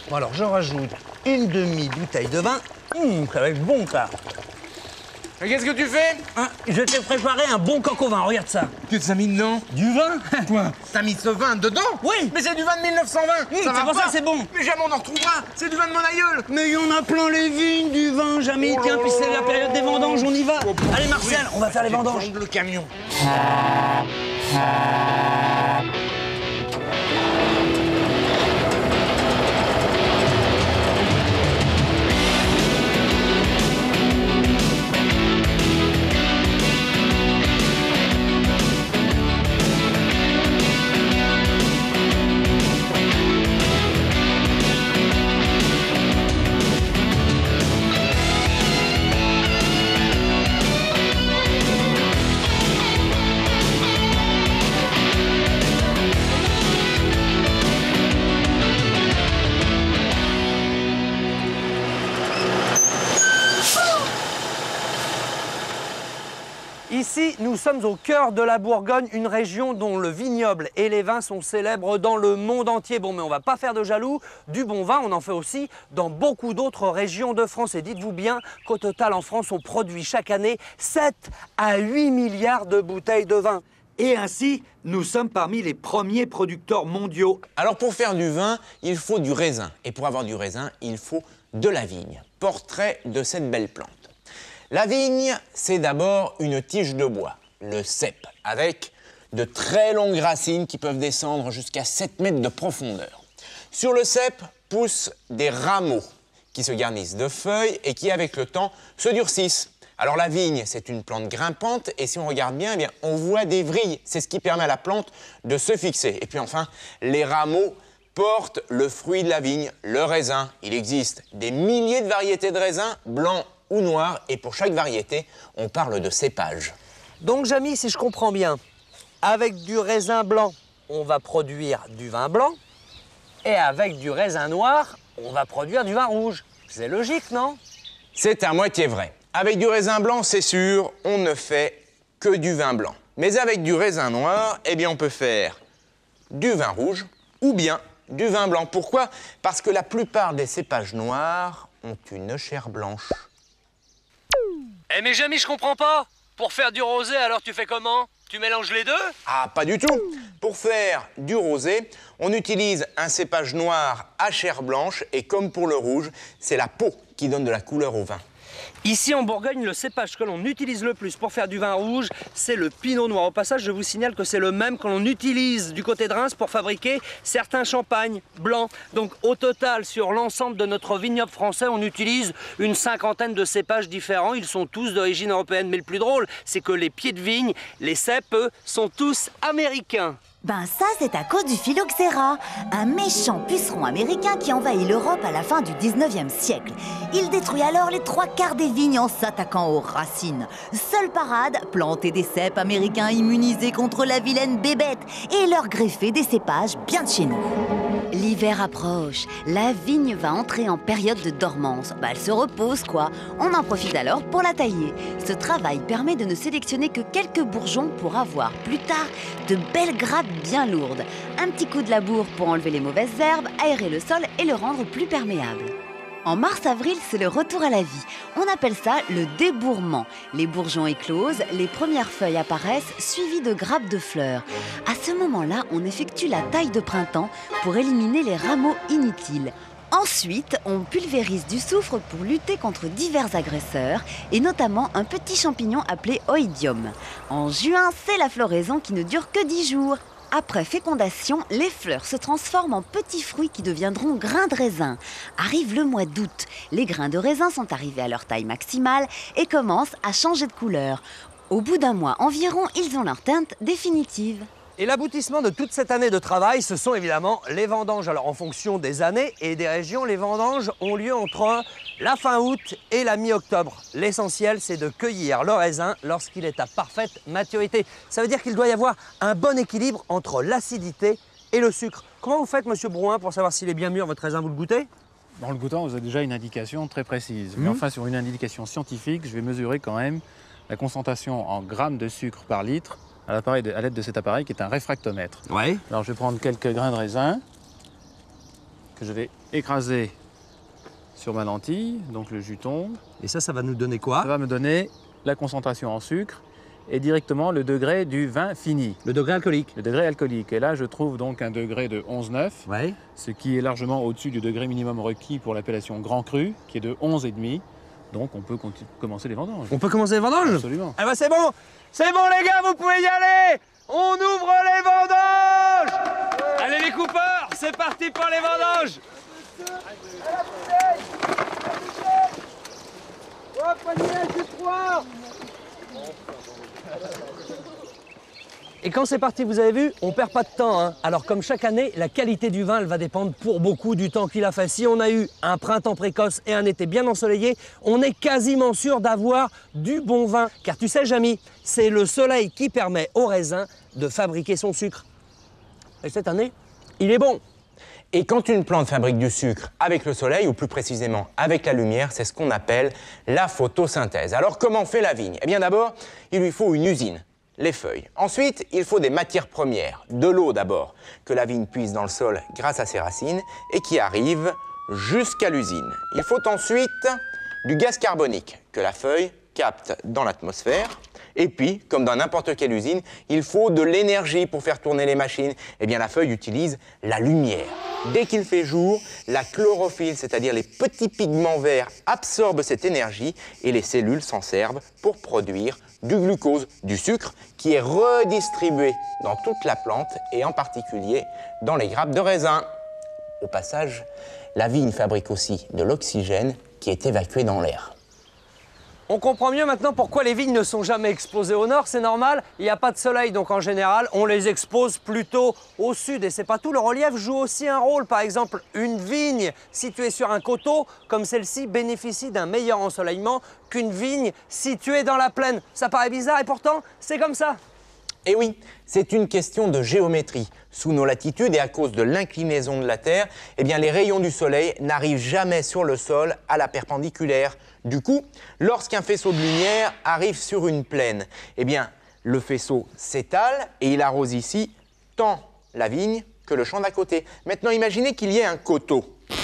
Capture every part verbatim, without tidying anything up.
Bon, alors, je rajoute une demi-bouteille de vin. Hum, ça va être bon, ça. Mais qu'est-ce que tu fais? Hein, je t'ai préparé un bon coq au vin, regarde ça. Tu t'as mis dedans? Du vin? Quoi? T'as mis ce vin dedans? Oui. Mais c'est du vin de mille neuf cent vingt. Hum, Ça va c'est pour pas. ça que c'est bon. Mais jamais on en retrouvera. C'est du vin de mon aïeul. Mais il y en a plein les vignes, du vin, jamais. Oh Tiens, là puis c'est là la période des vendanges, on y va. Oh, bon, Allez, Martial, oui. on va faire les vendanges. Le camion. Ici, nous sommes au cœur de la Bourgogne, une région dont le vignoble et les vins sont célèbres dans le monde entier. Bon, mais on va pas faire de jaloux. Du bon vin, on en fait aussi dans beaucoup d'autres régions de France. Et dites-vous bien qu'au total, en France, on produit chaque année sept à huit milliards de bouteilles de vin. Et ainsi, nous sommes parmi les premiers producteurs mondiaux. Alors pour faire du vin, il faut du raisin. Et pour avoir du raisin, il faut de la vigne. Portrait de cette belle plante. La vigne, c'est d'abord une tige de bois, le cep, avec de très longues racines qui peuvent descendre jusqu'à sept mètres de profondeur. Sur le cep poussent des rameaux qui se garnissent de feuilles et qui, avec le temps, se durcissent. Alors la vigne, c'est une plante grimpante et si on regarde bien, eh bien, on voit des vrilles. C'est ce qui permet à la plante de se fixer. Et puis enfin, les rameaux portent le fruit de la vigne, le raisin. Il existe des milliers de variétés de raisins, blancs ou noirs, et pour chaque variété, on parle de cépage. Donc, Jamy, si je comprends bien, avec du raisin blanc, on va produire du vin blanc, et avec du raisin noir, on va produire du vin rouge. C'est logique, non? C'est à moitié vrai. Avec du raisin blanc, c'est sûr, on ne fait que du vin blanc. Mais avec du raisin noir, eh bien, on peut faire du vin rouge ou bien du vin blanc. Pourquoi? Parce que la plupart des cépages noirs ont une chair blanche. Eh mais Jamy, je comprends pas. Pour faire du rosé, alors tu fais comment? Tu mélanges les deux? Ah, pas du tout. Pour faire du rosé, on utilise un cépage noir à chair blanche et comme pour le rouge, c'est la peau qui donne de la couleur au vin. Ici en Bourgogne, le cépage que l'on utilise le plus pour faire du vin rouge, c'est le pinot noir. Au passage, je vous signale que c'est le même que l'on utilise du côté de Reims pour fabriquer certains champagnes blancs. Donc au total, sur l'ensemble de notre vignoble français, on utilise une cinquantaine de cépages différents. Ils sont tous d'origine européenne. Mais le plus drôle, c'est que les pieds de vigne, les cèpes, eux, sont tous américains. Ben ça, c'est à cause du phylloxéra, un méchant puceron américain qui envahit l'Europe à la fin du dix-neuvième siècle. Il détruit alors les trois quarts des vignes en s'attaquant aux racines. Seule parade, planter des cèpes américains immunisés contre la vilaine bébête et leur greffer des cépages bien de chez nous. L'hiver approche, la vigne va entrer en période de dormance. Bah, elle se repose, quoi. On en profite alors pour la tailler. Ce travail permet de ne sélectionner que quelques bourgeons pour avoir, plus tard, de belles grappes bien lourdes. Un petit coup de labour pour enlever les mauvaises herbes, aérer le sol et le rendre plus perméable. En mars-avril, c'est le retour à la vie. On appelle ça le débourrement. Les bourgeons éclosent, les premières feuilles apparaissent, suivies de grappes de fleurs. À ce moment-là, on effectue la taille de printemps pour éliminer les rameaux inutiles. Ensuite, on pulvérise du soufre pour lutter contre divers agresseurs, et notamment un petit champignon appelé oïdium. En juin, c'est la floraison qui ne dure que dix jours. Après fécondation, les fleurs se transforment en petits fruits qui deviendront grains de raisin. Arrive le mois d'août. Les grains de raisin sont arrivés à leur taille maximale et commencent à changer de couleur. Au bout d'un mois environ, ils ont leur teinte définitive. Et l'aboutissement de toute cette année de travail, ce sont évidemment les vendanges. Alors en fonction des années et des régions, les vendanges ont lieu entre la fin août et la mi-octobre. L'essentiel, c'est de cueillir le raisin lorsqu'il est à parfaite maturité. Ça veut dire qu'il doit y avoir un bon équilibre entre l'acidité et le sucre. Comment vous faites, monsieur Brouin, pour savoir s'il est bien mûr, votre raisin, vous le goûtez? Dans le goûtant, vous avez déjà une indication très précise. Mmh. Mais enfin, sur une indication scientifique, je vais mesurer quand même la concentration en grammes de sucre par litre à l'appareil de- à l'aide de cet appareil qui est un réfractomètre. Ouais. Alors je vais prendre quelques grains de raisin. que je vais écraser sur ma lentille, donc le jus tombe. Et ça, ça va nous donner quoi? Ça va me donner la concentration en sucre et directement le degré du vin fini. Le degré alcoolique. Le degré alcoolique. Et là, je trouve donc un degré de onze virgule neuf, Ouais. ce qui est largement au-dessus du degré minimum requis pour l'appellation Grand Cru, qui est de onze virgule cinq. Donc on peut commencer les vendanges. On peut commencer les vendanges? Absolument. Ah bah c'est bon. C'est bon les gars, vous pouvez y aller. On ouvre les vendanges. Allez les coupeurs, c'est parti pour les vendanges. Et quand c'est parti, vous avez vu, on perd pas de temps. Hein. Alors comme chaque année, la qualité du vin, elle va dépendre pour beaucoup du temps qu'il a fait. Si on a eu un printemps précoce et un été bien ensoleillé, on est quasiment sûr d'avoir du bon vin. Car tu sais, Jamy, c'est le soleil qui permet au raisin de fabriquer son sucre. Et cette année, il est bon. Et quand une plante fabrique du sucre avec le soleil, ou plus précisément avec la lumière, c'est ce qu'on appelle la photosynthèse. Alors comment fait la vigne? Eh bien d'abord, il lui faut une usine, les feuilles. Ensuite, il faut des matières premières, de l'eau d'abord, que la vigne puise dans le sol grâce à ses racines et qui arrive jusqu'à l'usine. Il faut ensuite du gaz carbonique que la feuille capte dans l'atmosphère. Et puis, comme dans n'importe quelle usine, il faut de l'énergie pour faire tourner les machines. Eh bien, la feuille utilise la lumière. Dès qu'il fait jour, la chlorophylle, c'est-à-dire les petits pigments verts, absorbent cette énergie et les cellules s'en servent pour produire du glucose, du sucre, qui est redistribué dans toute la plante et en particulier dans les grappes de raisin. Au passage, la vigne fabrique aussi de l'oxygène qui est évacué dans l'air. On comprend mieux maintenant pourquoi les vignes ne sont jamais exposées au nord, c'est normal, il n'y a pas de soleil, donc en général, on les expose plutôt au sud. Et c'est pas tout, le relief joue aussi un rôle. Par exemple, une vigne située sur un coteau, comme celle-ci, bénéficie d'un meilleur ensoleillement qu'une vigne située dans la plaine. Ça paraît bizarre et pourtant, c'est comme ça. Et oui, c'est une question de géométrie. Sous nos latitudes et à cause de l'inclinaison de la Terre, eh bien, les rayons du soleil n'arrivent jamais sur le sol à la perpendiculaire. Du coup, lorsqu'un faisceau de lumière arrive sur une plaine, eh bien, le faisceau s'étale et il arrose ici tant la vigne que le champ d'à côté. Maintenant, imaginez qu'il y ait un coteau.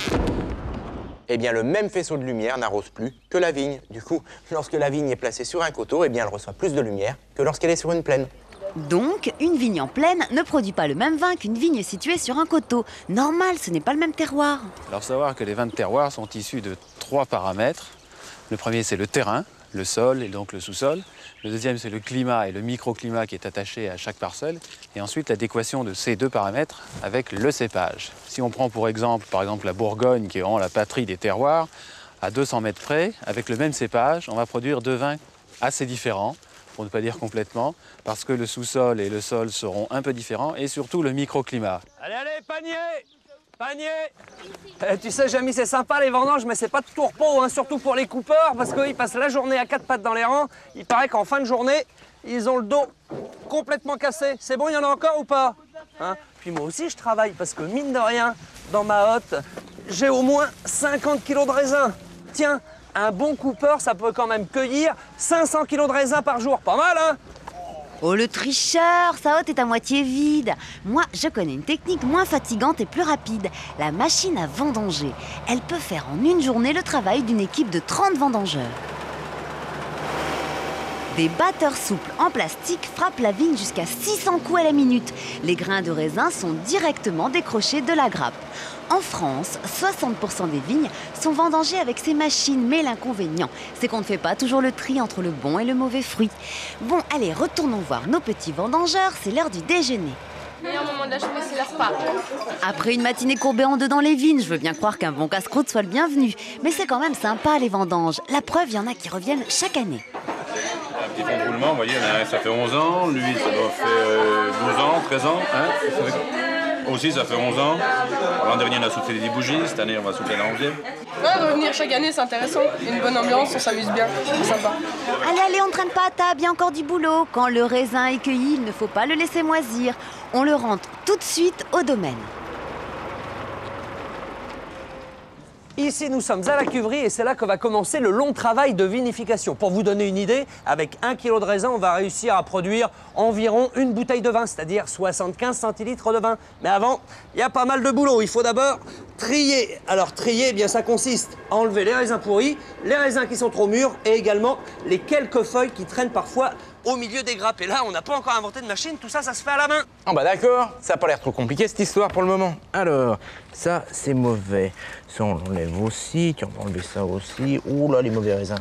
Eh bien, le même faisceau de lumière n'arrose plus que la vigne. Du coup, lorsque la vigne est placée sur un coteau, eh bien, elle reçoit plus de lumière que lorsqu'elle est sur une plaine. Donc, une vigne en plaine ne produit pas le même vin qu'une vigne située sur un coteau. Normal, ce n'est pas le même terroir. Alors, savoir que les vins de terroir sont issus de trois paramètres. Le premier, c'est le terrain, le sol et donc le sous-sol. Le deuxième, c'est le climat et le microclimat qui est attaché à chaque parcelle. Et ensuite, l'adéquation de ces deux paramètres avec le cépage. Si on prend pour exemple, par exemple la Bourgogne, qui est vraiment la patrie des terroirs, à deux cents mètres près, avec le même cépage, on va produire deux vins assez différents, pour ne pas dire complètement, parce que le sous-sol et le sol seront un peu différents, et surtout le microclimat. Allez, allez, panier! Panier! Eh, tu sais, Jamy, c'est sympa les vendanges, mais c'est pas de tout repos, hein, surtout pour les coupeurs, parce qu'ils passent la journée à quatre pattes dans les rangs. Il paraît qu'en fin de journée, ils ont le dos complètement cassé. C'est bon, il y en a encore ou pas? Hein? Puis moi aussi, je travaille, parce que mine de rien, dans ma hotte, j'ai au moins cinquante kilos de raisin. Tiens, un bon coupeur, ça peut quand même cueillir cinq cents kilos de raisin par jour. Pas mal, hein? Oh le tricheur, sa hotte est à moitié vide. Moi, je connais une technique moins fatigante et plus rapide. La machine à vendanger. Elle peut faire en une journée le travail d'une équipe de trente vendangeurs. Des batteurs souples en plastique frappent la vigne jusqu'à six cents coups à la minute. Les grains de raisin sont directement décrochés de la grappe. En France, soixante pour cent des vignes sont vendangées avec ces machines, mais l'inconvénient, c'est qu'on ne fait pas toujours le tri entre le bon et le mauvais fruit. Bon, allez, retournons voir nos petits vendangeurs, c'est l'heure du déjeuner. Le meilleur moment de la journée, c'est le repas. Après une matinée courbée en deux dans les vignes, je veux bien croire qu'un bon casse-croûte soit le bienvenu. Mais c'est quand même sympa, les vendanges. La preuve, il y en a qui reviennent chaque année. Un petit fond de roulement, vous voyez, ça fait onze ans, lui ça doit faire douze ans, treize ans. Hein, ça fait... Aussi ça fait onze ans. L'an dernier on a soufflé des bougies, cette année on va souffler la onzième. Ouais, revenir chaque année c'est intéressant, il y a une bonne ambiance, on s'amuse bien, c'est sympa. Allez, allez, on ne traîne pas à table, il y a encore du boulot. Quand le raisin est cueilli, il ne faut pas le laisser moisir. On le rentre tout de suite au domaine. Ici, nous sommes à la cuverie et c'est là que va commencer le long travail de vinification. Pour vous donner une idée, avec un kilo de raisin, on va réussir à produire environ une bouteille de vin, c'est-à-dire soixante-quinze centilitres de vin. Mais avant, il y a pas mal de boulot. Il faut d'abord trier. Alors, trier, eh bien, ça consiste à enlever les raisins pourris, les raisins qui sont trop mûrs et également les quelques feuilles qui traînent parfois au milieu des grappes. Et là, on n'a pas encore inventé de machine, tout ça, ça se fait à la main. Ah bah d'accord, ça n'a pas l'air trop compliqué cette histoire pour le moment. Alors, ça c'est mauvais. Ça on l'enlève aussi, tu vas enlever ça aussi. Ouh là, les mauvais raisins.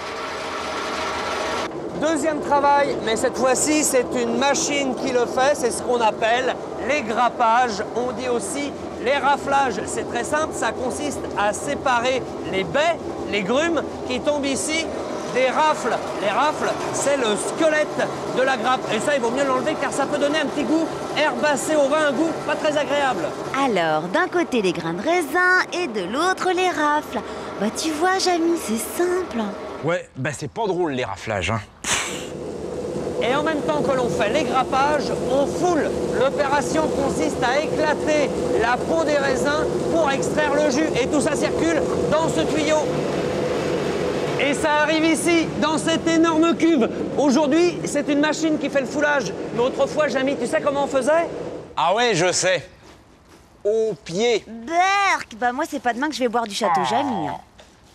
Deuxième travail, mais cette fois-ci, c'est une machine qui le fait, c'est ce qu'on appelle les grappages. On dit aussi les raflages. C'est très simple, ça consiste à séparer les baies, les grumes qui tombent ici des rafles. Les rafles, c'est le squelette de la grappe. Et ça, il vaut mieux l'enlever car ça peut donner un petit goût herbacé au vin, un goût pas très agréable. Alors, d'un côté les grains de raisin et de l'autre les rafles. Bah tu vois, Jamy, c'est simple. Ouais, bah c'est pas drôle les raflages, hein. Et en même temps que l'on fait les grappages, on foule. L'opération consiste à éclater la peau des raisins pour extraire le jus. Et tout ça circule dans ce tuyau. Et ça arrive ici, dans cette énorme cuve. Aujourd'hui, c'est une machine qui fait le foulage. Mais autrefois, Jamy, tu sais comment on faisait? Ah ouais, je sais. Au pied. Berk, bah moi c'est pas demain que je vais boire du château Jamy. hein.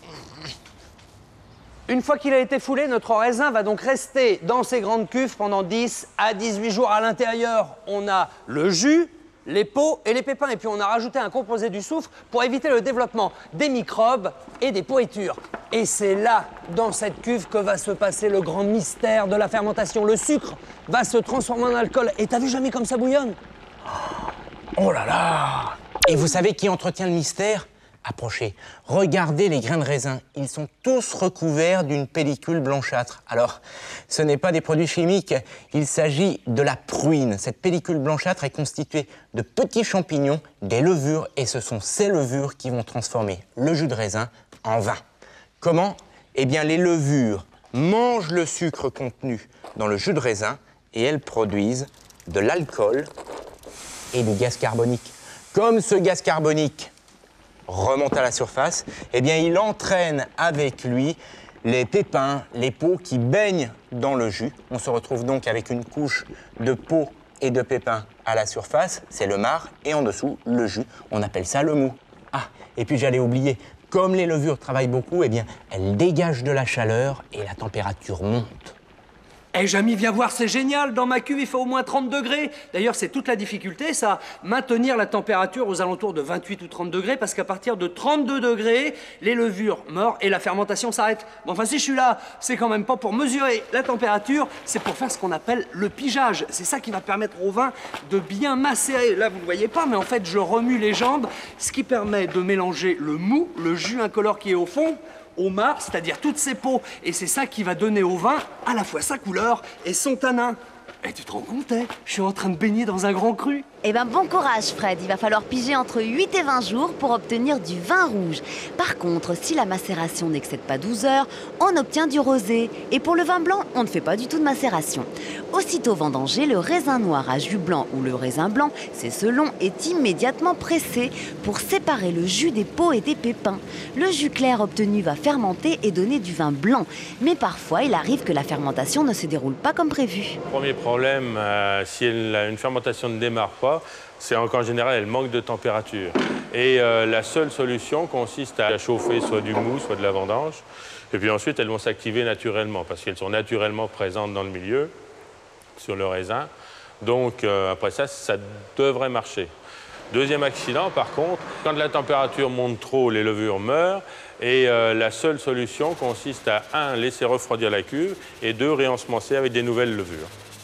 Une fois qu'il a été foulé, notre raisin va donc rester dans ces grandes cuves pendant dix à dix-huit jours. À l'intérieur, on a le jus, les peaux et les pépins. Et puis on a rajouté un composé du soufre pour éviter le développement des microbes et des pourritures. Et c'est là, dans cette cuve, que va se passer le grand mystère de la fermentation. Le sucre va se transformer en alcool. Et t'as vu jamais comme ça bouillonne? Oh là là! Et vous savez qui entretient le mystère? Approchez. Regardez les grains de raisin. Ils sont tous recouverts d'une pellicule blanchâtre. Alors, ce n'est pas des produits chimiques. Il s'agit de la pruine. Cette pellicule blanchâtre est constituée de petits champignons, des levures, et ce sont ces levures qui vont transformer le jus de raisin en vin. Comment? Eh bien, les levures mangent le sucre contenu dans le jus de raisin et elles produisent de l'alcool et du gaz carbonique. Comme ce gaz carbonique remonte à la surface, eh bien, il entraîne avec lui les pépins, les peaux qui baignent dans le jus. On se retrouve donc avec une couche de peau et de pépins à la surface, c'est le marc, et en dessous, le jus. On appelle ça le mou. Ah, et puis j'allais oublier, comme les levures travaillent beaucoup, eh bien, elles dégagent de la chaleur et la température monte. Eh Jamy, viens voir, c'est génial. Dans ma cuve, il fait au moins trente degrés. D'ailleurs, c'est toute la difficulté, ça, maintenir la température aux alentours de vingt-huit ou trente degrés, parce qu'à partir de trente-deux degrés, les levures meurent et la fermentation s'arrête. Bon, enfin, si je suis là, c'est quand même pas pour mesurer la température, c'est pour faire ce qu'on appelle le pigeage. C'est ça qui va permettre au vin de bien macérer. Là, vous ne le voyez pas, mais en fait, je remue les jambes, ce qui permet de mélanger le mou, le jus incolore qui est au fond, au marc, c'est-à-dire toutes ces peaux. Et c'est ça qui va donner au vin à la fois sa couleur et son tanin. Et tu te rends compte, hein, je suis en train de baigner dans un grand cru. Eh ben bon courage Fred, il va falloir piger entre huit et vingt jours pour obtenir du vin rouge. Par contre, si la macération n'excède pas douze heures, on obtient du rosé. Et pour le vin blanc, on ne fait pas du tout de macération. Aussitôt vendangé, le raisin noir à jus blanc ou le raisin blanc, c'est selon, est immédiatement pressé pour séparer le jus des peaux et des pépins. Le jus clair obtenu va fermenter et donner du vin blanc. Mais parfois, il arrive que la fermentation ne se déroule pas comme prévu. Premier problème, euh, si elle, une fermentation ne démarre pas, c'est qu'en général, elle manque de température. Et euh, la seule solution consiste à chauffer soit du mou, soit de la vendange. Et puis ensuite, elles vont s'activer naturellement, parce qu'elles sont naturellement présentes dans le milieu, sur le raisin. Donc euh, après ça, ça devrait marcher. Deuxième accident, par contre, quand la température monte trop, les levures meurent. Et euh, la seule solution consiste à, un, laisser refroidir la cuve, et deux, réensemencer avec des nouvelles levures.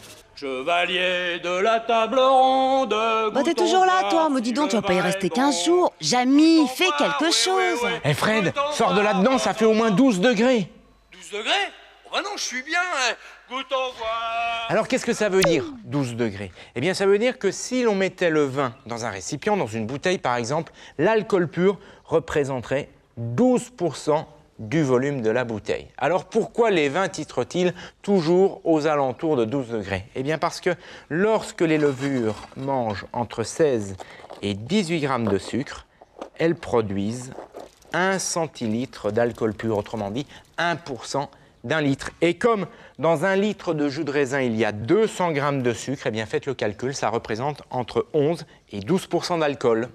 Chevalier de la table ronde. Bah t'es toujours là, toi. Me dis donc, tu vas pas y rester quinze jours. Jamy, fais quelque chose. Eh hey Fred, sors de là-dedans, ça fait au moins douze degrés. douze degrés? Oh bah non, je suis bien. Hein. Goûte au voir. Alors qu'est-ce que ça veut dire, douze degrés? Eh bien, ça veut dire que si l'on mettait le vin dans un récipient, dans une bouteille par exemple, l'alcool pur représenterait douze pour cent du volume de la bouteille. Alors pourquoi les vins titrent-ils toujours aux alentours de douze degrés? Eh bien parce que lorsque les levures mangent entre seize et dix-huit grammes de sucre, elles produisent un centilitre d'alcool pur, autrement dit un pour cent d'un litre. Et comme dans un litre de jus de raisin, il y a deux cents grammes de sucre, eh bien faites le calcul, ça représente entre onze et douze pour cent d'alcool.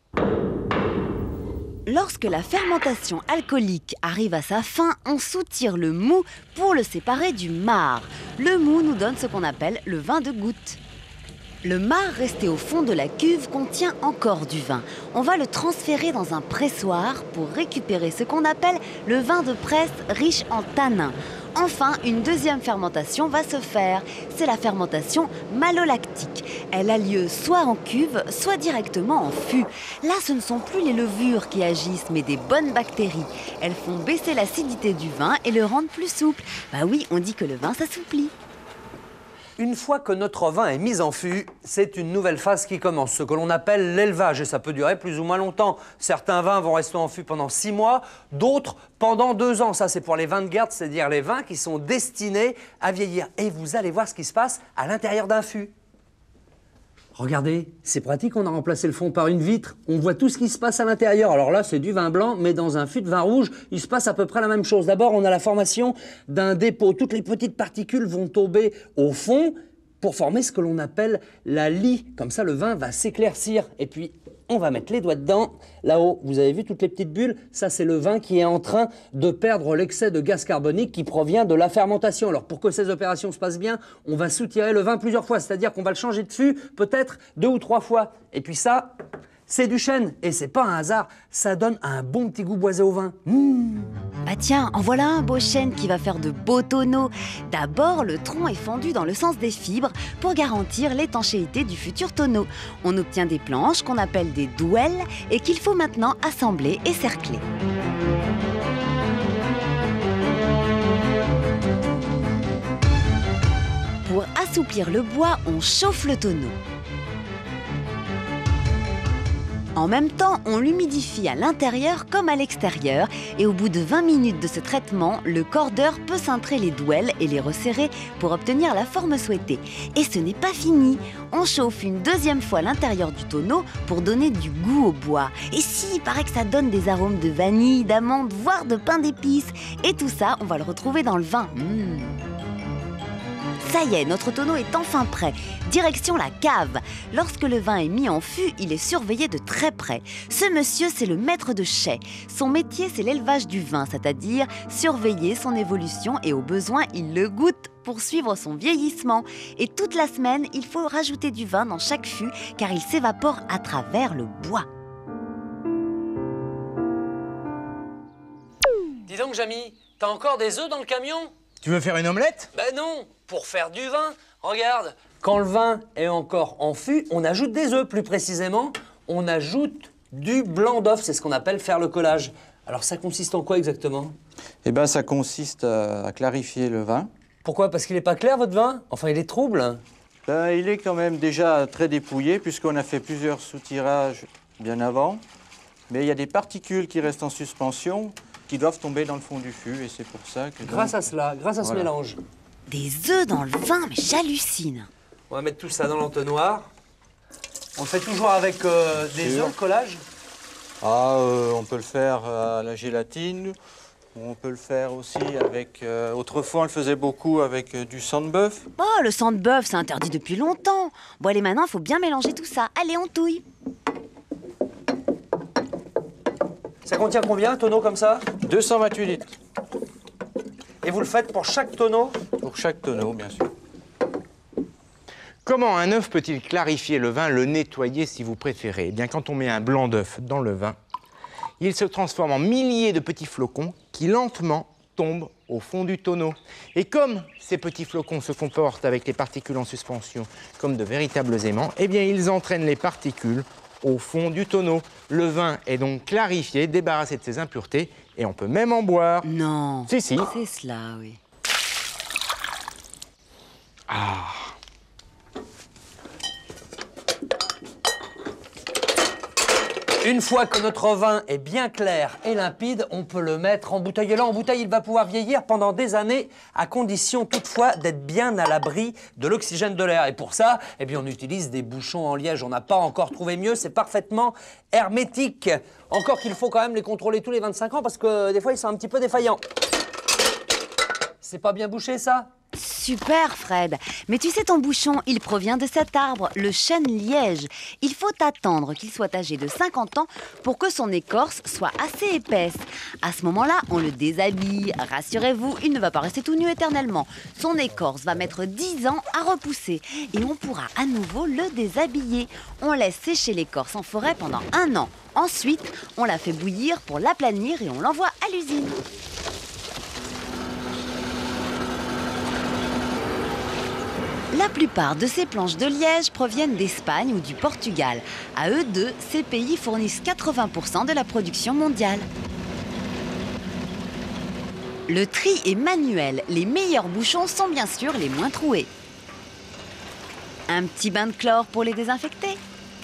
Lorsque la fermentation alcoolique arrive à sa fin, on soutire le mou pour le séparer du marc. Le mou nous donne ce qu'on appelle le vin de goutte. Le marc resté au fond de la cuve contient encore du vin. On va le transférer dans un pressoir pour récupérer ce qu'on appelle le vin de presse riche en tanins. Enfin, une deuxième fermentation va se faire. C'est la fermentation malolactique. Elle a lieu soit en cuve, soit directement en fût. Là, ce ne sont plus les levures qui agissent, mais des bonnes bactéries. Elles font baisser l'acidité du vin et le rendent plus souple. Bah oui, on dit que le vin s'assouplit. Une fois que notre vin est mis en fût, c'est une nouvelle phase qui commence, ce que l'on appelle l'élevage, et ça peut durer plus ou moins longtemps. Certains vins vont rester en fût pendant six mois, d'autres pendant deux ans. Ça, c'est pour les vins de garde, c'est-à-dire les vins qui sont destinés à vieillir. Et vous allez voir ce qui se passe à l'intérieur d'un fût. Regardez, c'est pratique, on a remplacé le fond par une vitre. On voit tout ce qui se passe à l'intérieur. Alors là, c'est du vin blanc, mais dans un fût de vin rouge, il se passe à peu près la même chose. D'abord, on a la formation d'un dépôt. Toutes les petites particules vont tomber au fond pour former ce que l'on appelle la lie. Comme ça, le vin va s'éclaircir. Et puis, on va mettre les doigts dedans. Là-haut, vous avez vu toutes les petites bulles? Ça, c'est le vin qui est en train de perdre l'excès de gaz carbonique qui provient de la fermentation. Alors, pour que ces opérations se passent bien, on va soutirer le vin plusieurs fois. C'est-à-dire qu'on va le changer de fût peut-être deux ou trois fois. Et puis ça, c'est du chêne. Et c'est pas un hasard. Ça donne un bon petit goût boisé au vin. Mmh. Bah tiens, en voilà un beau chêne qui va faire de beaux tonneaux. D'abord, le tronc est fendu dans le sens des fibres pour garantir l'étanchéité du futur tonneau. On obtient des planches qu'on appelle des douelles et qu'il faut maintenant assembler et cercler. Pour assouplir le bois, on chauffe le tonneau. En même temps, on l'humidifie à l'intérieur comme à l'extérieur et au bout de vingt minutes de ce traitement, le cordeur peut cintrer les douelles et les resserrer pour obtenir la forme souhaitée. Et ce n'est pas fini. On chauffe une deuxième fois l'intérieur du tonneau pour donner du goût au bois. Et si, il paraît que ça donne des arômes de vanille, d'amande, voire de pain d'épices. Et tout ça, on va le retrouver dans le vin. Mmh. Ça y est, notre tonneau est enfin prêt. Direction la cave. Lorsque le vin est mis en fût, il est surveillé de très près. Ce monsieur, c'est le maître de chai. Son métier, c'est l'élevage du vin, c'est-à-dire surveiller son évolution et au besoin, il le goûte pour suivre son vieillissement. Et toute la semaine, il faut rajouter du vin dans chaque fût car il s'évapore à travers le bois. Dis donc, Jamy, t'as encore des œufs dans le camion? Tu veux faire une omelette? Ben non, pour faire du vin. Regarde, quand le vin est encore en fût, on ajoute des œufs. Plus précisément, on ajoute du blanc d'œuf. C'est ce qu'on appelle faire le collage. Alors ça consiste en quoi exactement? Eh bien, ça consiste à, à clarifier le vin. Pourquoi? Parce qu'il n'est pas clair, votre vin? Enfin, il est trouble. Ben, il est quand même déjà très dépouillé, puisqu'on a fait plusieurs soutirages bien avant. Mais il y a des particules qui restent en suspension, qui doivent tomber dans le fond du fût, et c'est pour ça que... Grâce donc... à cela, grâce à ce Voilà. mélange. Des œufs dans le vin, mais j'hallucine. On va mettre tout ça dans l'entonnoir. On le fait toujours avec euh, des Sûr. œufs, le collage? Ah, euh, on peut le faire à la gélatine, on peut le faire aussi avec... Euh, autrefois, on le faisait beaucoup avec euh, du sang de bœuf. Oh, le sang de bœuf, c'est interdit depuis longtemps. Bon, allez, maintenant, il faut bien mélanger tout ça. Allez, on touille. Ça contient combien, un tonneau comme ça? deux cent vingt-huit litres. Et vous le faites pour chaque tonneau? Pour chaque tonneau, bien sûr. Comment un œuf peut-il clarifier le vin, le nettoyer si vous préférez? Eh bien, quand on met un blanc d'œuf dans le vin, il se transforme en milliers de petits flocons qui lentement tombent au fond du tonneau. Et comme ces petits flocons se comportent avec les particules en suspension comme de véritables aimants, eh bien, ils entraînent les particules au fond du tonneau. Le vin est donc clarifié, débarrassé de ses impuretés, et on peut même en boire. Non. Si, si. C'est cela, oui. Ah. Une fois que notre vin est bien clair et limpide, on peut le mettre en bouteille. Et là, en bouteille, il va pouvoir vieillir pendant des années, à condition toutefois d'être bien à l'abri de l'oxygène de l'air. Et pour ça, eh bien, on utilise des bouchons en liège. On n'a pas encore trouvé mieux, c'est parfaitement hermétique. Encore qu'il faut quand même les contrôler tous les vingt-cinq ans parce que des fois, ils sont un petit peu défaillants. C'est pas bien bouché, ça ? Super, Fred. Mais tu sais, ton bouchon, il provient de cet arbre, le chêne liège. Il faut attendre qu'il soit âgé de cinquante ans pour que son écorce soit assez épaisse. À ce moment-là, on le déshabille. Rassurez-vous, il ne va pas rester tout nu éternellement. Son écorce va mettre dix ans à repousser et on pourra à nouveau le déshabiller. On laisse sécher l'écorce en forêt pendant un an. Ensuite, on la fait bouillir pour l'aplanir et on l'envoie à l'usine. La plupart de ces planches de liège proviennent d'Espagne ou du Portugal. À eux deux, ces pays fournissent quatre-vingts pour cent de la production mondiale. Le tri est manuel. Les meilleurs bouchons sont bien sûr les moins troués. Un petit bain de chlore pour les désinfecter.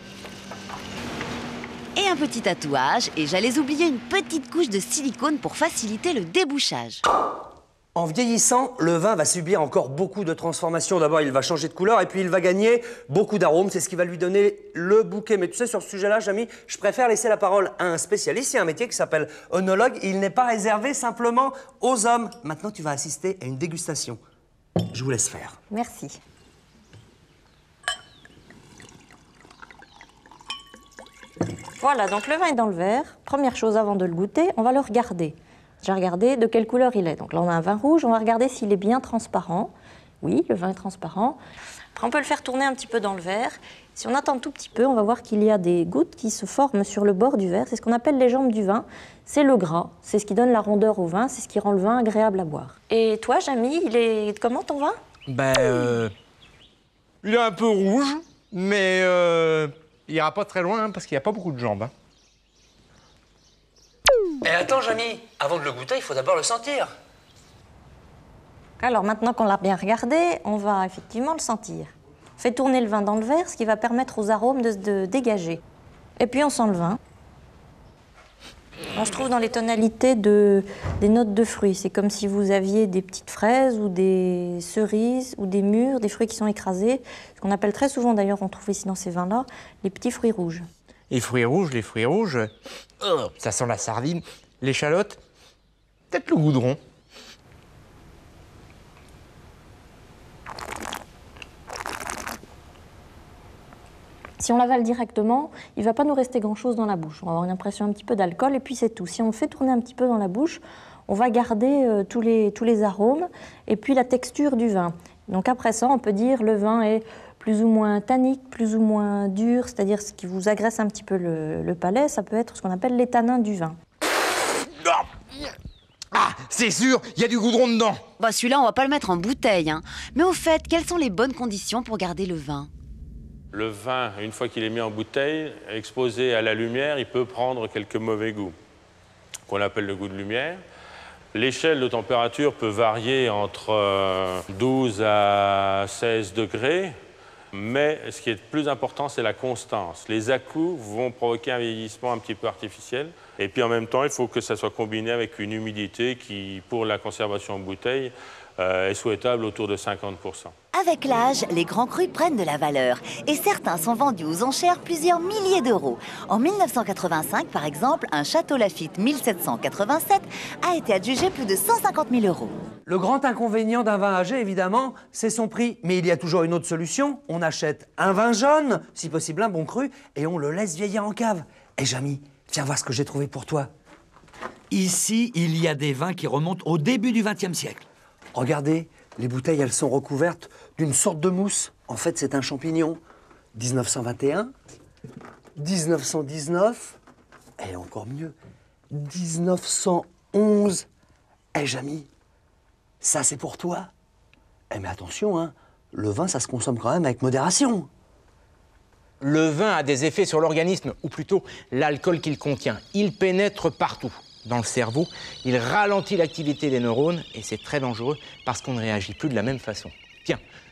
Et un petit tatouage. Et j'allais oublier une petite couche de silicone pour faciliter le débouchage. En vieillissant, le vin va subir encore beaucoup de transformations. D'abord, il va changer de couleur et puis il va gagner beaucoup d'arômes. C'est ce qui va lui donner le bouquet. Mais tu sais, sur ce sujet-là, Jamy, je préfère laisser la parole à un spécialiste. Il y a un métier qui s'appelle œnologue. Il n'est pas réservé simplement aux hommes. Maintenant, tu vas assister à une dégustation. Je vous laisse faire. Merci. Voilà, donc le vin est dans le verre. Première chose avant de le goûter, on va le regarder. J'ai regardé de quelle couleur il est. Donc là, on a un vin rouge. On va regarder s'il est bien transparent. Oui, le vin est transparent. Après, on peut le faire tourner un petit peu dans le verre. Si on attend un tout petit peu, on va voir qu'il y a des gouttes qui se forment sur le bord du verre. C'est ce qu'on appelle les jambes du vin. C'est le gras. C'est ce qui donne la rondeur au vin. C'est ce qui rend le vin agréable à boire. Et toi, Jamy, il est comment ton vin? Ben, euh, il est un peu rouge, mais euh, il ira pas très loin hein, parce qu'il n'y a pas beaucoup de jambes. Hein. Et attends, Jamy, avant de le goûter, il faut d'abord le sentir. Alors maintenant qu'on l'a bien regardé, on va effectivement le sentir. On fait tourner le vin dans le verre, ce qui va permettre aux arômes de se dégager. Et puis on sent le vin. On se trouve dans les tonalités de, des notes de fruits. C'est comme si vous aviez des petites fraises ou des cerises ou des mûres, des fruits qui sont écrasés. Ce qu'on appelle très souvent, d'ailleurs, on trouve ici dans ces vins-là, les petits fruits rouges. Les fruits rouges, les fruits rouges, oh, ça sent la sardine, l'échalote, peut-être le goudron. Si on l'avale directement, il ne va pas nous rester grand-chose dans la bouche. On va avoir une impression un petit peu d'alcool et puis c'est tout. Si on le fait tourner un petit peu dans la bouche, on va garder euh, tous les, tous les arômes et puis la texture du vin. Donc après ça, on peut dire le vin est plus ou moins tannique, plus ou moins dur, c'est-à-dire ce qui vous agresse un petit peu le, le palais, ça peut être ce qu'on appelle les tanins du vin. Ah, c'est sûr, il y a du goudron dedans. Bah celui-là, on va pas le mettre en bouteille, hein. Mais au fait, quelles sont les bonnes conditions pour garder le vin? Le vin, une fois qu'il est mis en bouteille, exposé à la lumière, il peut prendre quelques mauvais goûts, qu'on appelle le goût de lumière. L'échelle de température peut varier entre douze à seize degrés. Mais ce qui est le plus important, c'est la constance. Les à-coups vont provoquer un vieillissement un petit peu artificiel. Et puis en même temps, il faut que ça soit combiné avec une humidité qui, pour la conservation en bouteille, euh, est souhaitable autour de cinquante pour cent. Avec l'âge, les grands crus prennent de la valeur et certains sont vendus aux enchères plusieurs milliers d'euros. En mille neuf cent quatre-vingt-cinq, par exemple, un Château Lafite mille sept cent quatre-vingt-sept a été adjugé plus de cent cinquante mille euros. Le grand inconvénient d'un vin âgé, évidemment, c'est son prix. Mais il y a toujours une autre solution. On achète un vin jaune, si possible un bon cru, et on le laisse vieillir en cave. Et Jamy, viens voir ce que j'ai trouvé pour toi. Ici, il y a des vins qui remontent au début du vingtième siècle. Regardez, les bouteilles, elles sont recouvertes d'une sorte de mousse. En fait, c'est un champignon. dix-neuf cent vingt et un, dix-neuf cent dix-neuf, et encore mieux, dix-neuf cent onze. Eh, Jamy, ça, c'est pour toi. Eh, mais attention, hein, le vin, ça se consomme quand même avec modération. Le vin a des effets sur l'organisme, ou plutôt l'alcool qu'il contient. Il pénètre partout dans le cerveau, il ralentit l'activité des neurones et c'est très dangereux parce qu'on ne réagit plus de la même façon. Tiens,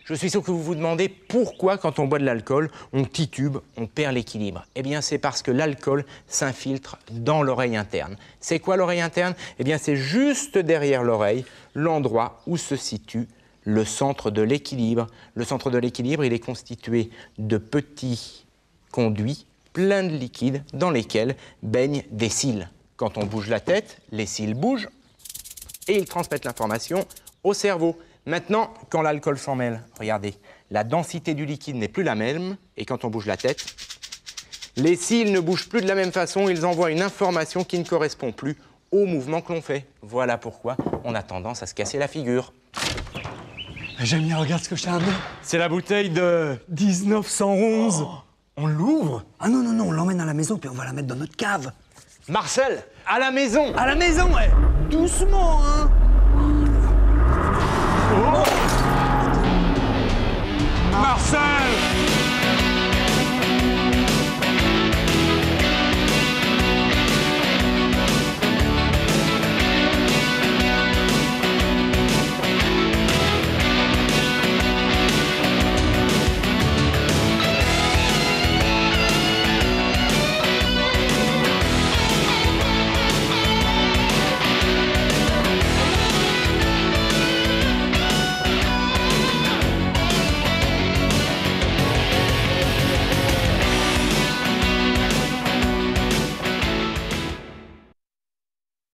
Je suis sûr que vous vous demandez pourquoi, quand on boit de l'alcool, on titube, on perd l'équilibre. Eh bien, c'est parce que l'alcool s'infiltre dans l'oreille interne. C'est quoi l'oreille interne? Eh bien, c'est juste derrière l'oreille, l'endroit où se situe le centre de l'équilibre. Le centre de l'équilibre, il est constitué de petits conduits pleins de liquide dans lesquels baignent des cils. Quand on bouge la tête, les cils bougent et ils transmettent l'information au cerveau. Maintenant, quand l'alcool s'en mêle, regardez, la densité du liquide n'est plus la même et quand on bouge la tête, les cils ne bougent plus de la même façon, ils envoient une information qui ne correspond plus au mouvement que l'on fait. Voilà pourquoi on a tendance à se casser la figure. Jamie, regarde ce que je t'ai amené. C'est la bouteille de dix-neuf cent onze. Oh, on l'ouvre? Ah non, non, non, on l'emmène à la maison puis on va la mettre dans notre cave. Marcel, à la maison. À la maison, ouais. Doucement, hein. Oh. Marcel!